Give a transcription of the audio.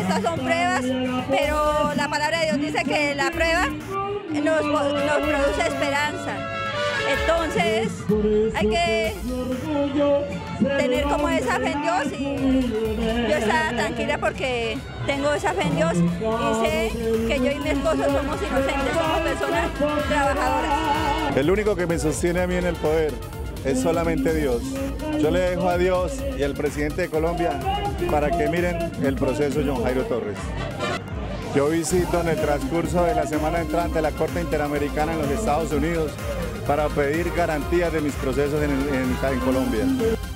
estas son pruebas, pero la palabra de Dios dice que la prueba nos produce esperanza. Entonces hay que tener como esa fe en Dios, y yo estaba tranquila porque tengo esa fe en Dios y sé que yo y mi esposo somos inocentes, somos personas trabajadoras. El único que me sostiene a mí en el poder es solamente Dios. Yo le dejo a Dios y al presidente de Colombia para que miren el proceso John Jairo Torres. Yo visito en el transcurso de la semana entrante la Corte Interamericana en los Estados Unidos para pedir garantías de mis procesos en Colombia.